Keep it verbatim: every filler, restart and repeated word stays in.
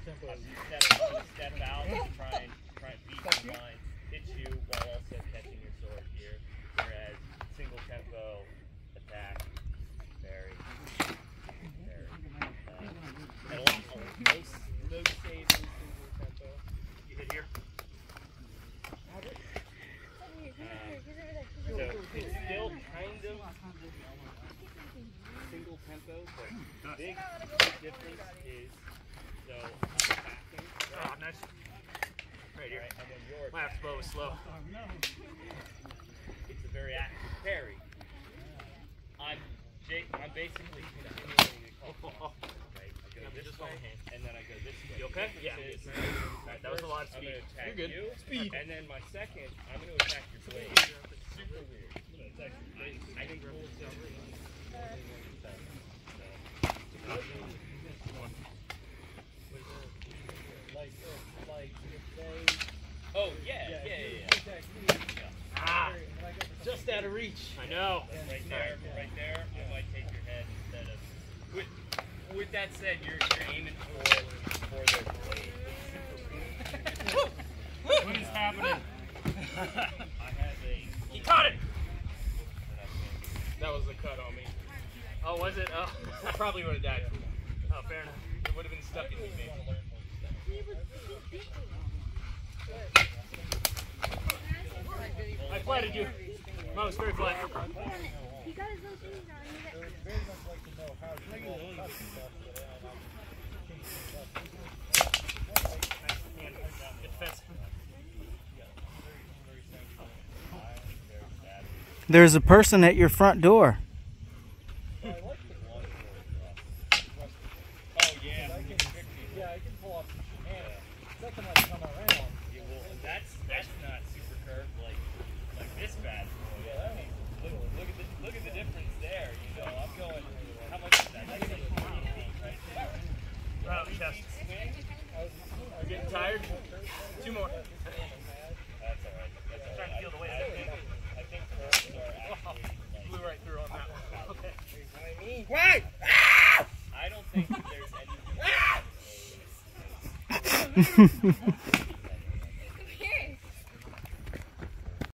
step, step out and try and, try and beat your line, hit you while also catching your sword here. Whereas single tempo attack, very, very. Uh, and a lot of most, most saves in single tempo. You hit here. Uh, so it's still kind of single tempo, but big difference is so attacking. Oh, nice. Right here. Right, and then your My half bow is slow. It's a very active parry. I'm I'm basically continuing to call. Right, I go this way, and then I go this way. You okay? Yeah. Is, Right, that was a lot of speed. I'm going to attack You're good. you, Speed. and then my second, I'm going to attack your blade. Super weird. It's actually crazy. I think rules are like, like if they. Oh yeah, yeah, yeah, yeah. yeah. Ah, Just out of reach. I know. Right there, right there. I might take your head instead of. With, with that said, you're you're aiming for for their blade. What is happening? I have a. He caught it. That was a cut on me. Oh, was it? Oh, I probably would have died. Oh, fair enough. It would have been stuck in me, maybe. I flatted you. Mine was very flat. He got his own shoes on. He There's a person at your front door. You're getting tired? Two more. That's all right. I'm trying to feel the weight of that. I think oh, blew right through on that one. Okay. Wait! I don't think there's anything.